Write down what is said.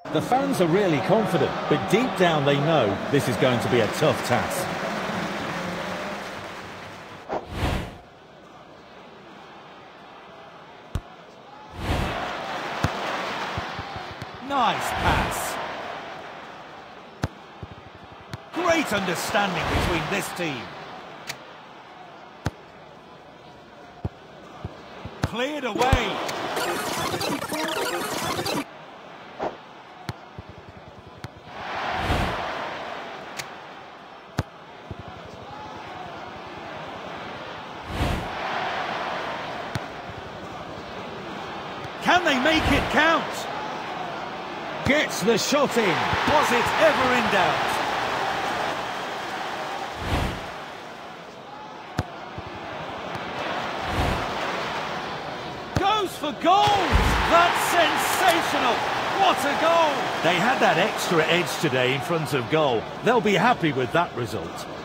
The fans are really confident, but deep down they know this is going to be a tough task. Nice pass. Great understanding between this team. Cleared away. Can they make it count? Gets the shot in. Was it ever in doubt? Goes for goal! That's sensational! What a goal! They had that extra edge today in front of goal. They'll be happy with that result.